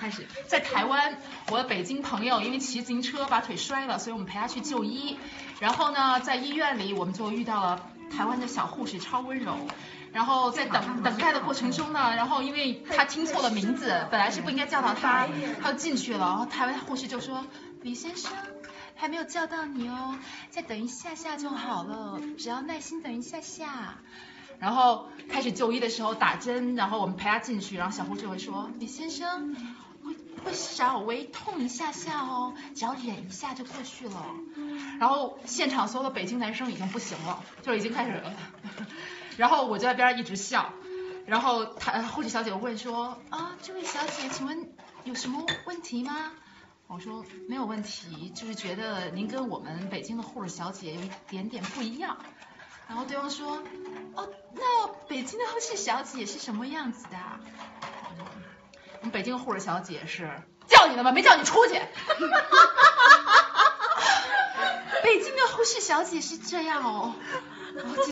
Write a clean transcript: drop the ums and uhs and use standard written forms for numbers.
开始在台湾，我的北京朋友因为骑自行车把腿摔了，所以我们陪他去就医。然后呢，在医院里我们就遇到了台湾的小护士，超温柔。然后在等待的过程中呢，然后因为他听错了名字，本来是不应该叫到他，他就进去了。然后台湾护士就说：“李先生，还没有叫到你哦，再等一下下就好了，只要耐心等一下下。”然后开始就医的时候打针，然后我们陪他进去，然后小护士会说：“李先生，会稍微痛一下下哦，只要忍一下就过去了。”然后现场所有的北京男生已经不行了，就已经开始然后我就在边上一直笑，然后护士小姐问说：“啊，这位小姐，请问有什么问题吗？”我说：“没有问题，就是觉得您跟我们北京的护士小姐有一点点不一样。”然后对方说：“哦，那北京的护士小姐是什么样子的？”我们北京的护士小姐是叫你了吗？没叫你出去。北京的护士小姐是这样哦。